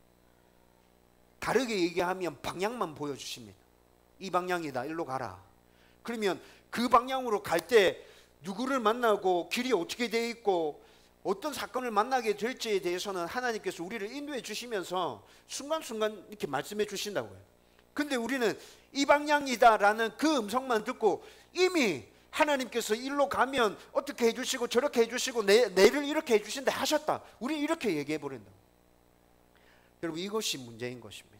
다르게 얘기하면 방향만 보여주십니다. 이 방향이다, 일로 가라. 그러면 그 방향으로 갈 때 누구를 만나고 길이 어떻게 돼 있고 어떤 사건을 만나게 될지에 대해서는 하나님께서 우리를 인도해 주시면서 순간순간 이렇게 말씀해 주신다고요. 근데 우리는 이 방향이다 라는 그 음성만 듣고 이미 하나님께서 일로 가면 어떻게 해주시고 저렇게 해주시고 내, 내를 이렇게 해주신다 하셨다, 우리 이렇게 얘기해 버린다. 여러분, 이것이 문제인 것입니다.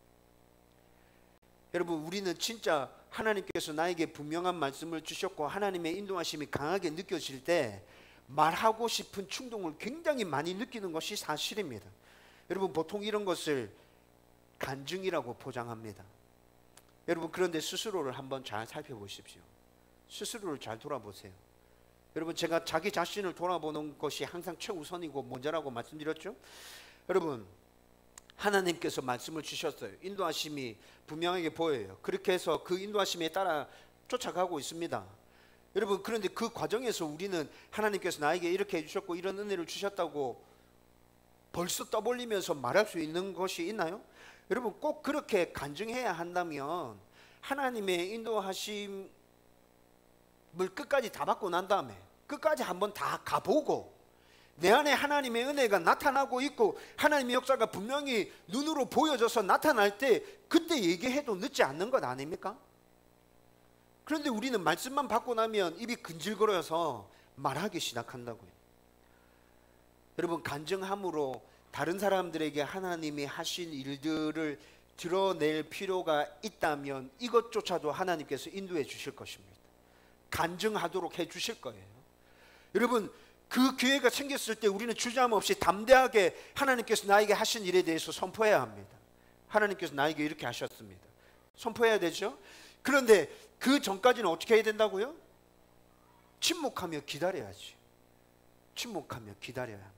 여러분, 우리는 진짜 하나님께서 나에게 분명한 말씀을 주셨고 하나님의 인도하심이 강하게 느껴질 때 말하고 싶은 충동을 굉장히 많이 느끼는 것이 사실입니다. 여러분, 보통 이런 것을 간증이라고 포장합니다. 여러분, 그런데 스스로를 한번 잘 살펴보십시오. 스스로를 잘 돌아보세요. 여러분, 제가 자기 자신을 돌아보는 것이 항상 최우선이고 먼저라고 말씀드렸죠. 여러분, 하나님께서 말씀을 주셨어요. 인도하심이 분명하게 보여요. 그렇게 해서 그 인도하심에 따라 쫓아가고 있습니다. 여러분, 그런데 그 과정에서 우리는 하나님께서 나에게 이렇게 해주셨고 이런 은혜를 주셨다고 벌써 떠벌리면서 말할 수 있는 것이 있나요? 여러분, 꼭 그렇게 간증해야 한다면 하나님의 인도하심을 끝까지 다 받고 난 다음에 끝까지 한번 다 가보고 내 안에 하나님의 은혜가 나타나고 있고 하나님의 역사가 분명히 눈으로 보여져서 나타날 때 그때 얘기해도 늦지 않는 것 아닙니까? 그런데 우리는 말씀만 받고 나면 입이 근질거려서 말하기 시작한다고요. 여러분, 간증함으로 다른 사람들에게 하나님이 하신 일들을 드러낼 필요가 있다면 이것조차도 하나님께서 인도해 주실 것입니다. 간증하도록 해 주실 거예요. 여러분, 그 기회가 생겼을 때 우리는 주저함없이 담대하게 하나님께서 나에게 하신 일에 대해서 선포해야 합니다. 하나님께서 나에게 이렇게 하셨습니다. 선포해야 되죠. 그런데 그 전까지는 어떻게 해야 된다고요? 침묵하며 기다려야지. 침묵하며 기다려야 합니다.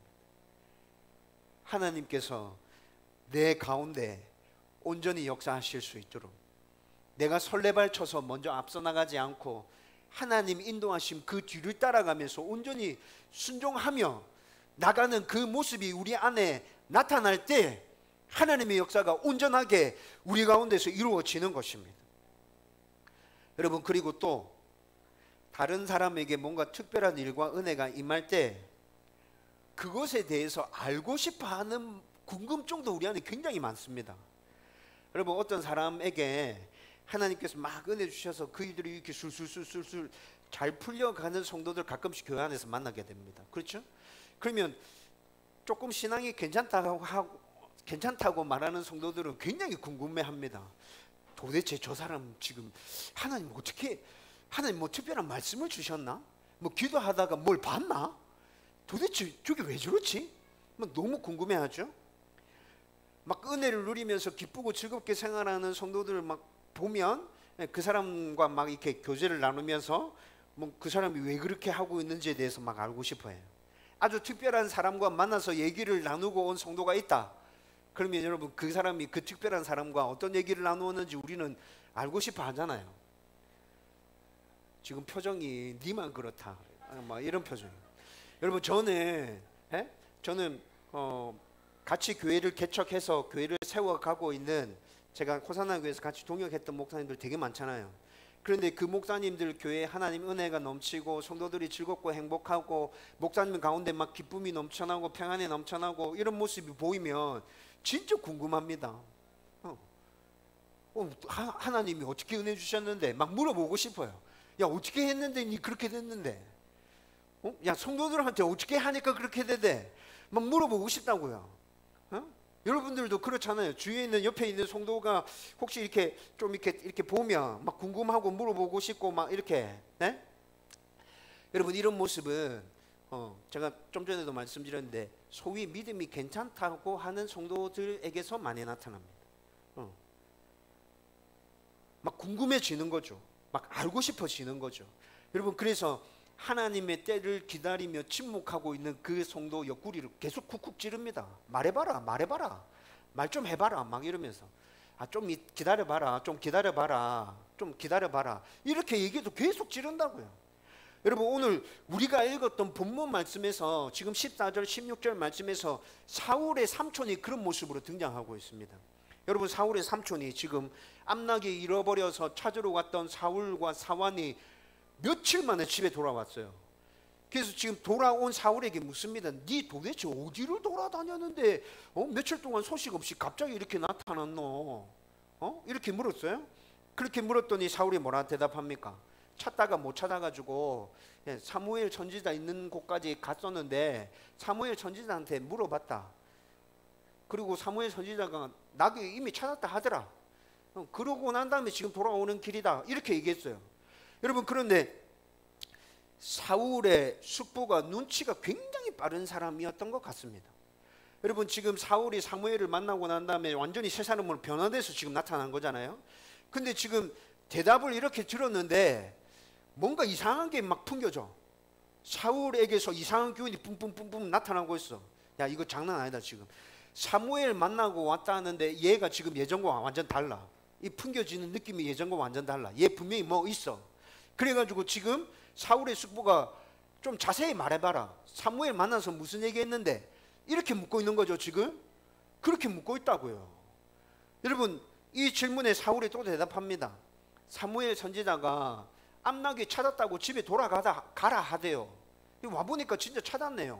하나님께서 내 가운데 온전히 역사하실 수 있도록 내가 설레발쳐서 먼저 앞서 나가지 않고 하나님 인도하심 그 뒤를 따라가면서 온전히 순종하며 나가는 그 모습이 우리 안에 나타날 때 하나님의 역사가 온전하게 우리 가운데서 이루어지는 것입니다. 여러분, 그리고 또 다른 사람에게 뭔가 특별한 일과 은혜가 임할 때 그것에 대해서 알고 싶어하는 궁금증도 우리 안에 굉장히 많습니다. 여러분, 어떤 사람에게 하나님께서 막 은혜 주셔서 그이들이 이렇게 술술술술술 잘 풀려가는 성도들 가끔씩 교회 안에서 만나게 됩니다. 그렇죠? 그러면 조금 신앙이 괜찮다고 하고 괜찮다고 말하는 성도들은 굉장히 궁금해합니다. 도대체 저 사람 지금 하나님 어떻게, 하나님 뭐 특별한 말씀을 주셨나? 뭐 기도하다가 뭘 봤나? 도대체 저게 왜 저렇지? 뭐 너무 궁금해하죠. 막 은혜를 누리면서 기쁘고 즐겁게 생활하는 성도들을 막 보면 그 사람과 막 이렇게 교제를 나누면서 뭐 그 사람이 왜 그렇게 하고 있는지에 대해서 막 알고 싶어해요. 아주 특별한 사람과 만나서 얘기를 나누고 온 성도가 있다. 그러면 여러분 그 사람이 그 특별한 사람과 어떤 얘기를 나누었는지 우리는 알고 싶어 하잖아요. 지금 표정이 니만 그렇다. 막 이런 표정이에요. 여러분 저는 에? 저는 어, 같이 교회를 개척해서 교회를 세워가고 있는, 제가 호산나 교회에서 같이 동역했던 목사님들 되게 많잖아요. 그런데 그 목사님들 교회에 하나님 은혜가 넘치고 성도들이 즐겁고 행복하고 목사님 가운데 막 기쁨이 넘쳐나고 평안이 넘쳐나고 이런 모습이 보이면 진짜 궁금합니다. 어. 어, 하, 하나님이 어떻게 은혜 주셨는데 막 물어보고 싶어요. 야 어떻게 했는데 니 그렇게 됐는데, 어? 야 성도들한테 어떻게 하니까 그렇게 되대, 막 물어보고 싶다고요. 어? 여러분들도 그렇잖아요. 주위에 있는 옆에 있는 성도가 혹시 이렇게 좀 이렇게 이렇게 보면 막 궁금하고 물어보고 싶고 막 이렇게. 네? 여러분 이런 모습은 어, 제가 좀 전에도 말씀드렸는데 소위 믿음이 괜찮다고 하는 성도들에게서 많이 나타납니다. 어. 막 궁금해지는 거죠. 막 알고 싶어지는 거죠. 여러분 그래서 하나님의 때를 기다리며 침묵하고 있는 그 성도 옆구리를 계속 쿡쿡 찌릅니다. 말해봐라, 말해봐라, 말 좀 해봐라, 막 이러면서 아, 좀 기다려봐라, 좀 기다려봐라, 좀 기다려봐라, 이렇게 얘기해도 계속 찌른다고요. 여러분 오늘 우리가 읽었던 본문 말씀에서 지금 십사 절 십육 절 말씀에서 사울의 삼촌이 그런 모습으로 등장하고 있습니다. 여러분 사울의 삼촌이 지금 암나기 잃어버려서 찾으러 갔던 사울과 사환이 며칠 만에 집에 돌아왔어요. 그래서 지금 돌아온 사울에게 묻습니다. 네 도대체 어디를 돌아다녔는데 어? 며칠 동안 소식 없이 갑자기 이렇게 나타났노? 어? 이렇게 물었어요. 그렇게 물었더니 사울이 뭐라 대답합니까? 찾다가 못 찾아가지고 사무엘 선지자 있는 곳까지 갔었는데 사무엘 선지자한테 물어봤다. 그리고 사무엘 선지자가 나게 이미 찾았다 하더라. 어, 그러고 난 다음에 지금 돌아오는 길이다. 이렇게 얘기했어요. 여러분 그런데 사울의 숙부가 눈치가 굉장히 빠른 사람이었던 것 같습니다. 여러분 지금 사울이 사무엘을 만나고 난 다음에 완전히 새 사람으로 변화돼서 지금 나타난 거잖아요. 근데 지금 대답을 이렇게 들었는데 뭔가 이상한 게 막 풍겨져. 사울에게서 이상한 기운이 뿜뿜뿜뿜 나타나고 있어. 야 이거 장난 아니다. 지금 사무엘 만나고 왔다 하는데 얘가 지금 예전과 완전 달라. 이 풍겨지는 느낌이 예전과 완전 달라. 얘 분명히 뭐 있어. 그래가지고 지금 사울의 숙부가 좀 자세히 말해봐라. 사무엘 만나서 무슨 얘기했는데, 이렇게 묻고 있는 거죠. 지금 그렇게 묻고 있다고요. 여러분 이 질문에 사울이 또 대답합니다. 사무엘 선지자가 암나귀 찾았다고 집에 돌아가다 가라 하대요. 와보니까 진짜 찾았네요.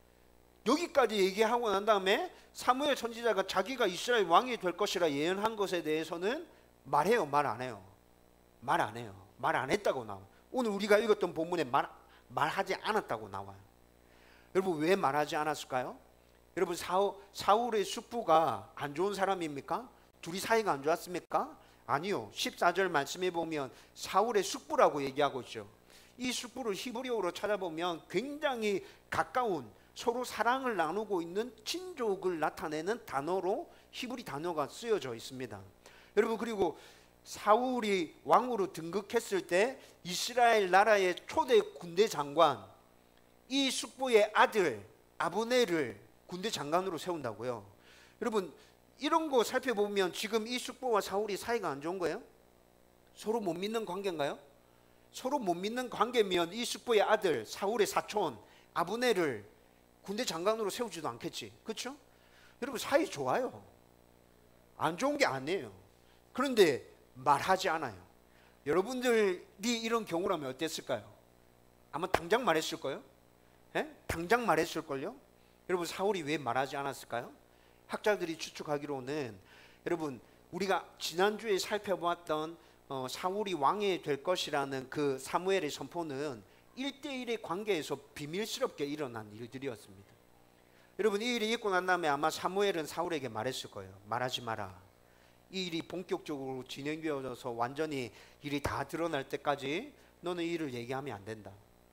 여기까지 얘기하고 난 다음에 사무엘 선지자가 자기가 이스라엘 왕이 될 것이라 예언한 것에 대해서는 말해요, 말 안 해요? 말 안 해요. 말 안 했다고 나와요. 오늘 우리가 읽었던 본문에 말, 말하지 않았다고 나와요. 여러분 왜 말하지 않았을까요? 여러분 사울, 사울의 숙부가 안 좋은 사람입니까? 둘이 사이가 안 좋았습니까? 아니요. 십사 절 말씀해 보면 사울의 숙부라고 얘기하고 있죠. 이 숙부를 히브리어로 찾아보면 굉장히 가까운, 서로 사랑을 나누고 있는 친족을 나타내는 단어로 히브리 단어가 쓰여져 있습니다. 여러분 그리고 사울이 왕으로 등극했을 때 이스라엘 나라의 초대 군대 장관, 이 숙부의 아들 아브넬을 군대 장관으로 세운다고요. 여러분 이런 거 살펴보면 지금 이 숙부와 사울이 사이가 안 좋은 거예요? 서로 못 믿는 관계인가요? 서로 못 믿는 관계면 이 숙부의 아들 사울의 사촌 아브넬을 군대 장관으로 세우지도 않겠지. 그렇죠? 여러분 사이 좋아요. 안 좋은 게 아니에요. 그런데 말하지 않아요. 여러분들이 이런 경우라면 어땠을까요? 아마 당장 말했을 거예요. 예? 당장 말했을걸요. 여러분 사울이 왜 말하지 않았을까요? 학자들이 추측하기로는 여러분 우리가 지난주에 살펴보았던 어, 사울이 왕이 될 것이라는 그 사무엘의 선포는 일 대일의 관계에서 비밀스럽게 일어난 일들이었습니다. 여러분 이 일이 있고 난 다음에 아마 사무엘은 사울에게 말했을 거예요. 말하지 마라. 이 일이 본격적으로 진행되어져서 완전히 일이 다 드러날 때까지 너는 이 일을 얘기하면 안 된다.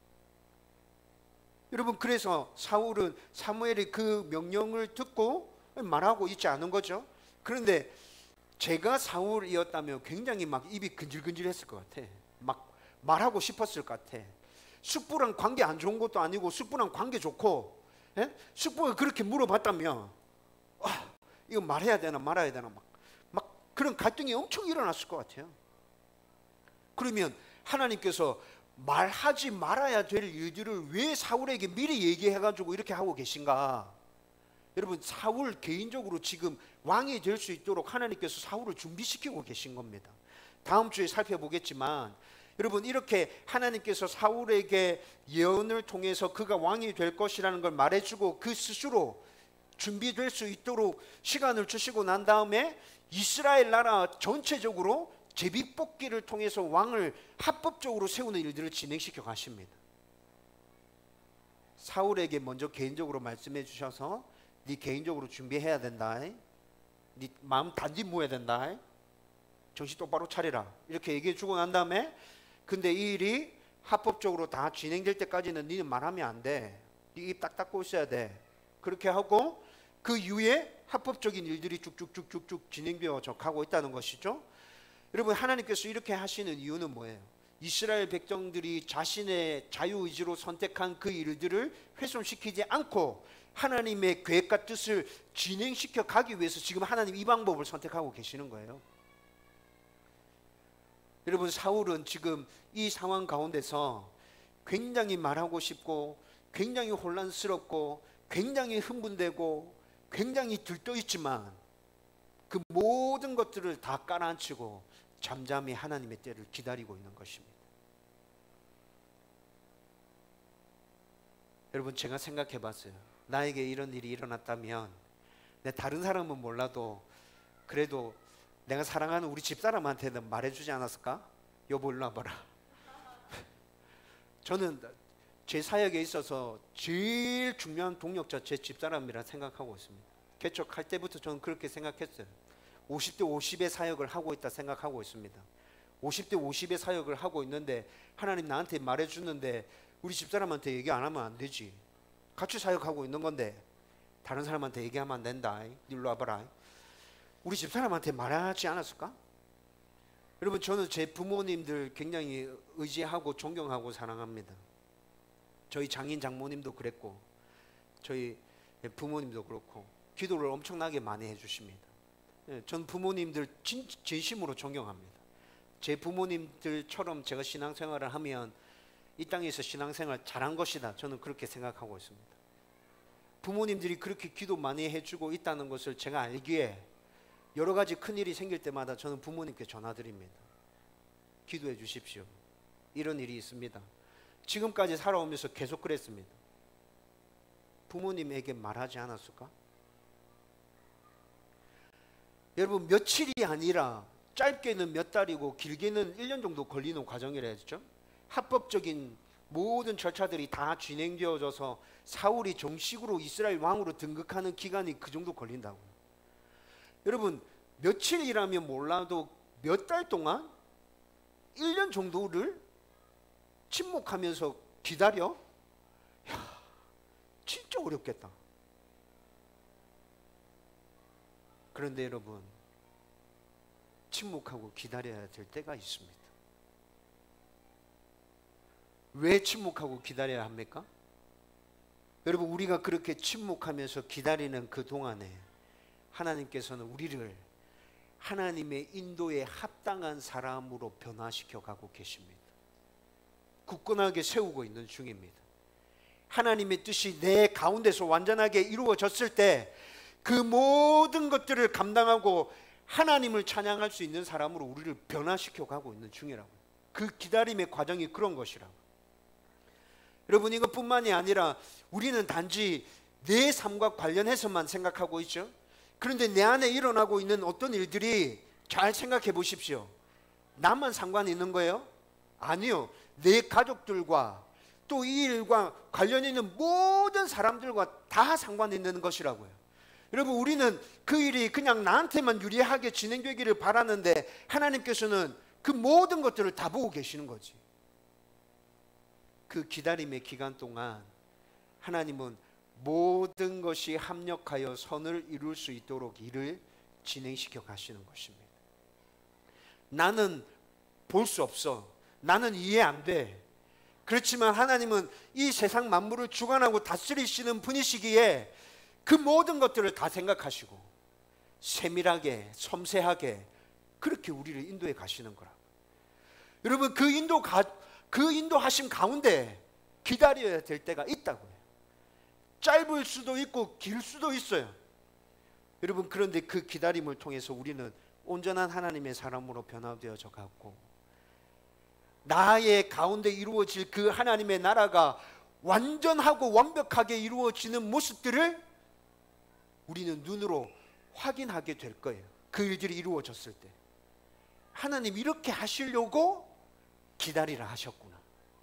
여러분 그래서 사울은 사무엘의 그 명령을 듣고 말하고 있지 않은 거죠. 그런데 제가 사울이었다면 굉장히 막 입이 근질근질했을 것 같아. 막 말하고 싶었을 것 같아. 숙부랑 관계 안 좋은 것도 아니고 숙부랑 관계 좋고, 예? 숙부가 그렇게 물어봤다면 아, 이거 말해야 되나 말아야 되나 막, 막 그런 갈등이 엄청 일어났을 것 같아요. 그러면 하나님께서 말하지 말아야 될 일들을 왜 사울에게 미리 얘기해가지고 이렇게 하고 계신가? 여러분 사울 개인적으로 지금 왕이 될 수 있도록 하나님께서 사울을 준비시키고 계신 겁니다. 다음 주에 살펴보겠지만 여러분 이렇게 하나님께서 사울에게 예언을 통해서 그가 왕이 될 것이라는 걸 말해주고 그 스스로 준비될 수 있도록 시간을 주시고 난 다음에 이스라엘 나라 전체적으로 제비뽑기를 통해서 왕을 합법적으로 세우는 일들을 진행시켜 가십니다. 사울에게 먼저 개인적으로 말씀해 주셔서 네 개인적으로 준비해야 된다. 네 마음 단디 모아야 된다. 정신 똑바로 차리라. 이렇게 얘기해 주고 난 다음에 근데 이 일이 합법적으로 다 진행될 때까지는 너는 말하면 안 돼. 네 입 딱 닫고 있어야 돼. 그렇게 하고 그 이후에 합법적인 일들이 쭉쭉쭉쭉쭉 진행되어 가고 있다는 것이죠. 여러분 하나님께서 이렇게 하시는 이유는 뭐예요? 이스라엘 백성들이 자신의 자유의지로 선택한 그 일들을 훼손시키지 않고 하나님의 계획과 뜻을 진행시켜 가기 위해서 지금 하나님 이 방법을 선택하고 계시는 거예요. 여러분 사울은 지금 이 상황 가운데서 굉장히 말하고 싶고 굉장히 혼란스럽고 굉장히 흥분되고 굉장히 들떠있지만 그 모든 것들을 다 깔아앉히고 잠잠히 하나님의 때를 기다리고 있는 것입니다. 여러분 제가 생각해 봤어요. 나에게 이런 일이 일어났다면 내 다른 사람은 몰라도 그래도 내가 사랑하는 우리 집사람한테는 말해주지 않았을까? 여보 일로 와봐라. 저는 제 사역에 있어서 제일 중요한 동력자 제 집사람이라 생각하고 있습니다. 개척할 때부터 저는 그렇게 생각했어요. 오십 대 오십의 사역을 하고 있다 생각하고 있습니다. 오십 대 오십의 사역을 하고 있는데 하나님 나한테 말해주는데 우리 집사람한테 얘기 안 하면 안 되지. 같이 사역하고 있는 건데 다른 사람한테 얘기하면 안 된다. 일로 와봐라. 우리 집사람한테 말하지 않았을까? 여러분 저는 제 부모님들 굉장히 의지하고 존경하고 사랑합니다. 저희 장인 장모님도 그랬고 저희 부모님도 그렇고 기도를 엄청나게 많이 해주십니다. 전 부모님들 진, 진심으로 존경합니다. 제 부모님들처럼 제가 신앙생활을 하면 이 땅에서 신앙생활 잘한 것이다. 저는 그렇게 생각하고 있습니다. 부모님들이 그렇게 기도 많이 해주고 있다는 것을 제가 알기에 여러 가지 큰일이 생길 때마다 저는 부모님께 전화드립니다. 기도해 주십시오. 이런 일이 있습니다. 지금까지 살아오면서 계속 그랬습니다. 부모님에게 말하지 않았을까? 여러분 며칠이 아니라 짧게는 몇 달이고 길게는 일 년 정도 걸리는 과정이라 했죠. 합법적인 모든 절차들이 다 진행되어져서 사울이 정식으로 이스라엘 왕으로 등극하는 기간이 그 정도 걸린다고. 여러분 며칠이라면 몰라도 몇 달 동안 일 년 정도를 침묵하면서 기다려? 야, 진짜 어렵겠다. 그런데 여러분 침묵하고 기다려야 될 때가 있습니다. 왜 침묵하고 기다려야 합니까? 여러분 우리가 그렇게 침묵하면서 기다리는 그 동안에 하나님께서는 우리를 하나님의 인도에 합당한 사람으로 변화시켜 가고 계십니다. 굳건하게 세우고 있는 중입니다. 하나님의 뜻이 내 가운데서 완전하게 이루어졌을 때 그 모든 것들을 감당하고 하나님을 찬양할 수 있는 사람으로 우리를 변화시켜 가고 있는 중이라고. 그 기다림의 과정이 그런 것이라고. 여러분 이것뿐만이 아니라 우리는 단지 내 삶과 관련해서만 생각하고 있죠. 그런데 내 안에 일어나고 있는 어떤 일들이 잘 생각해 보십시오. 나만 상관이 있는 거예요? 아니요. 내 가족들과 또 이 일과 관련 있는 모든 사람들과 다 상관이 있는 것이라고요. 여러분, 우리는 그 일이 그냥 나한테만 유리하게 진행되기를 바라는데 하나님께서는 그 모든 것들을 다 보고 계시는 거지. 그 기다림의 기간 동안 하나님은 모든 것이 합력하여 선을 이룰 수 있도록 일을 진행시켜 가시는 것입니다. 나는 볼 수 없어. 나는 이해 안 돼. 그렇지만 하나님은 이 세상 만물을 주관하고 다스리시는 분이시기에 그 모든 것들을 다 생각하시고 세밀하게 섬세하게 그렇게 우리를 인도해 가시는 거라. 여러분, 그 인도 가, 그 인도하심 가운데 기다려야 될 때가 있다고요. 짧을 수도 있고 길 수도 있어요. 여러분, 그런데 그 기다림을 통해서 우리는 온전한 하나님의 사람으로 변화되어져 갔고 나의 가운데 이루어질 그 하나님의 나라가 완전하고 완벽하게 이루어지는 모습들을 우리는 눈으로 확인하게 될 거예요. 그 일들이 이루어졌을 때 하나님 이렇게 하시려고 기다리라 하셨구나.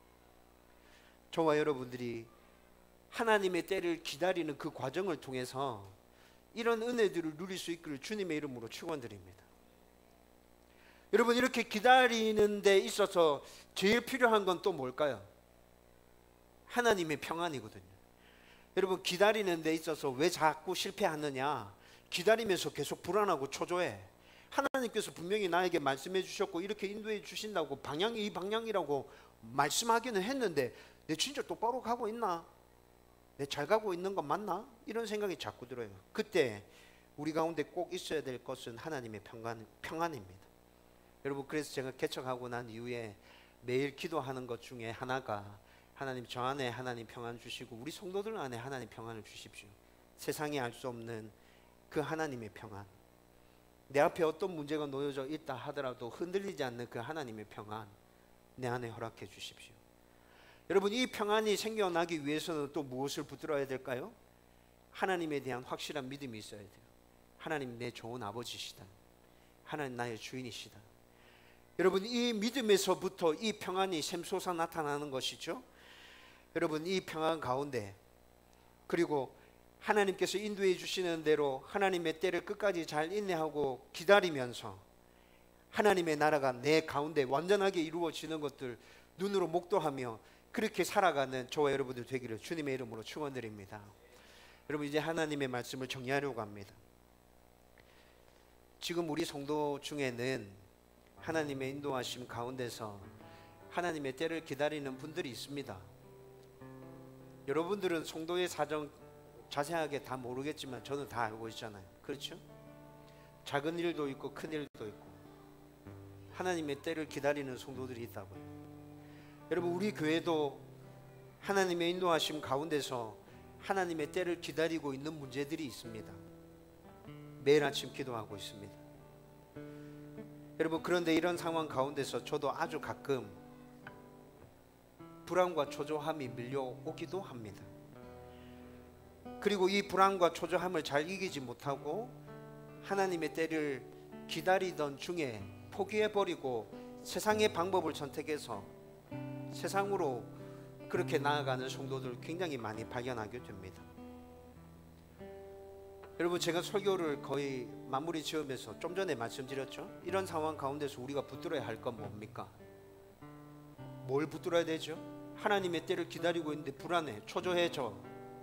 저와 여러분들이 하나님의 때를 기다리는 그 과정을 통해서 이런 은혜들을 누릴 수 있기를 주님의 이름으로 축원드립니다. 여러분, 이렇게 기다리는 데 있어서 제일 필요한 건 또 뭘까요? 하나님의 평안이거든요. 여러분, 기다리는 데 있어서 왜 자꾸 실패하느냐? 기다리면서 계속 불안하고 초조해. 하나님께서 분명히 나에게 말씀해 주셨고 이렇게 인도해 주신다고 방향이 이 방향이라고 말씀하기는 했는데 내 진짜 똑바로 가고 있나? 내 잘 가고 있는 건 맞나? 이런 생각이 자꾸 들어요. 그때 우리 가운데 꼭 있어야 될 것은 하나님의 평안, 평안입니다. 여러분, 그래서 제가 개척하고 난 이후에 매일 기도하는 것 중에 하나가 하나님, 저 안에 하나님 평안 주시고 우리 성도들 안에 하나님 평안을 주십시오. 세상이 알 수 없는 그 하나님의 평안, 내 앞에 어떤 문제가 놓여져 있다 하더라도 흔들리지 않는 그 하나님의 평안 내 안에 허락해 주십시오. 여러분, 이 평안이 생겨나기 위해서는 또 무엇을 붙들어야 될까요? 하나님에 대한 확실한 믿음이 있어야 돼요. 하나님 내 좋은 아버지시다. 하나님 나의 주인이시다. 여러분, 이 믿음에서부터 이 평안이 샘솟아 나타나는 것이죠. 여러분, 이 평안 가운데 그리고 하나님께서 인도해 주시는 대로 하나님의 때를 끝까지 잘 인내하고 기다리면서 하나님의 나라가 내 가운데 완전하게 이루어지는 것들 눈으로 목도하며 그렇게 살아가는 저와 여러분들 되기를 주님의 이름으로 축원드립니다. 여러분, 이제 하나님의 말씀을 정리하려고 합니다. 지금 우리 성도 중에는 하나님의 인도하심 가운데서 하나님의 때를 기다리는 분들이 있습니다. 여러분들은 성도의 사정 자세하게 다 모르겠지만 저는 다 알고 있잖아요. 그렇죠? 작은 일도 있고 큰 일도 있고 하나님의 때를 기다리는 성도들이 있다고요. 여러분, 우리 교회도 하나님의 인도하심 가운데서 하나님의 때를 기다리고 있는 문제들이 있습니다. 매일 아침 기도하고 있습니다. 여러분, 그런데 이런 상황 가운데서 저도 아주 가끔 불안과 초조함이 밀려오기도 합니다. 그리고 이 불안과 초조함을 잘 이기지 못하고 하나님의 때를 기다리던 중에 포기해버리고 세상의 방법을 선택해서 세상으로 그렇게 나아가는 성도들 굉장히 많이 발견하게 됩니다. 여러분, 제가 설교를 거의 마무리 지으면서 좀 전에 말씀드렸죠. 이런 상황 가운데서 우리가 붙들어야 할 건 뭡니까? 뭘 붙들어야 되죠? 하나님의 때를 기다리고 있는데 불안해, 초조해져.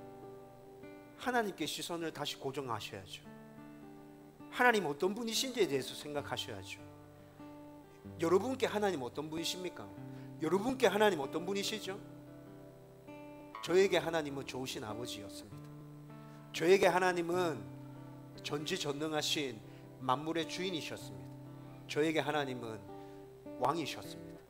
하나님께 시선을 다시 고정하셔야죠. 하나님 어떤 분이신지에 대해서 생각하셔야죠. 여러분께 하나님 어떤 분이십니까? 여러분께 하나님 어떤 분이시죠? 저에게 하나님은 좋으신 아버지였습니다. 저에게 하나님은 전지전능하신 만물의 주인이셨습니다. 저에게 하나님은 왕이셨습니다.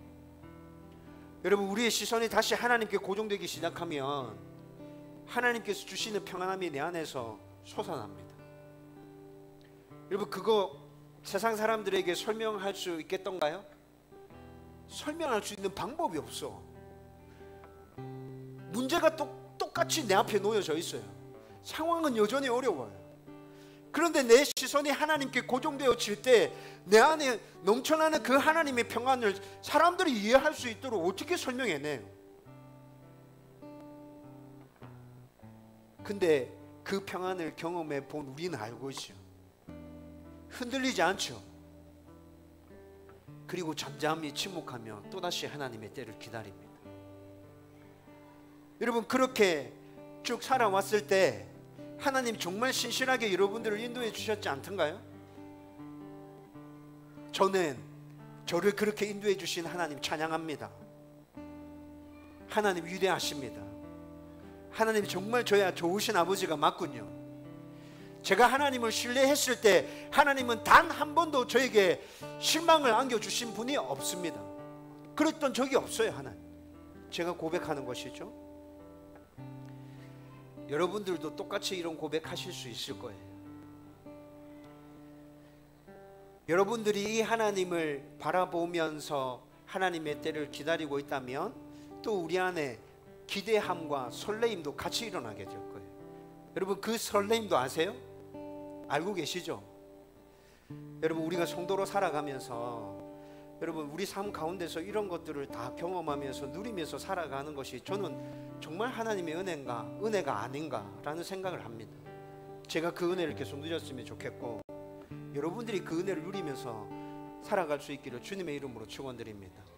여러분, 우리의 시선이 다시 하나님께 고정되기 시작하면 하나님께서 주시는 평안함이 내 안에서 솟아납니다. 여러분, 그거 세상 사람들에게 설명할 수 있겠던가요? 설명할 수 있는 방법이 없어. 문제가 똑, 똑같이 내 앞에 놓여져 있어요. 상황은 여전히 어려워요. 그런데 내 시선이 하나님께 고정되어질 때 내 안에 넘쳐나는 그 하나님의 평안을 사람들이 이해할 수 있도록 어떻게 설명해내요? 근데 그 평안을 경험해 본 우리는 알고 있죠. 흔들리지 않죠. 그리고 잠잠히 침묵하며 또다시 하나님의 때를 기다립니다. 여러분, 그렇게 쭉 살아왔을 때 하나님 정말 신실하게 여러분들을 인도해 주셨지 않던가요? 저는 저를 그렇게 인도해 주신 하나님 찬양합니다. 하나님 위대하십니다. 하나님 정말 저야 좋으신 아버지가 맞군요. 제가 하나님을 신뢰했을 때 하나님은 단 한 번도 저에게 실망을 안겨주신 분이 없습니다. 그랬던 적이 없어요. 하나님, 제가 고백하는 것이죠. 여러분들도 똑같이 이런 고백하실 수 있을 거예요. 여러분들이 이 하나님을 바라보면서 하나님의 때를 기다리고 있다면 또 우리 안에 기대함과 설레임도 같이 일어나게 될 거예요. 여러분, 그 설레임도 아세요? 알고 계시죠? 여러분, 우리가 성도로 살아가면서 여러분 우리 삶 가운데서 이런 것들을 다 경험하면서 누리면서 살아가는 것이 저는 정말 하나님의 은혜인가 은혜가 아닌가라는 생각을 합니다. 제가 그 은혜를 계속 누렸으면 좋겠고 여러분들이 그 은혜를 누리면서 살아갈 수 있기를 주님의 이름으로 축원드립니다.